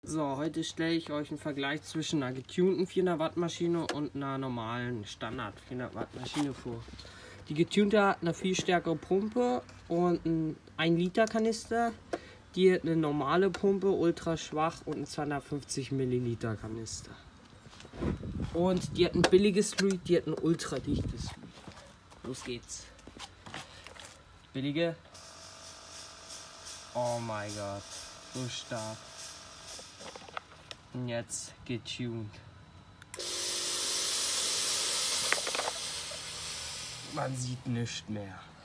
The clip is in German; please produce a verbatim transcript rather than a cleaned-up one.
So, heute stelle ich euch einen Vergleich zwischen einer getunten vierhundert Watt Maschine und einer normalen Standard vierhundert Watt Maschine vor. Die getunte hat eine viel stärkere Pumpe und einen ein Liter Kanister. Die hat eine normale Pumpe, ultra schwach, und einen zweihundertfünfzig Milliliter Kanister. Und die hat ein billiges Fluid, die hat ein ultra dichtes Fluid. Los geht's. Billige. Oh mein Gott, so stark. Und jetzt getuned. Man sieht nichts mehr.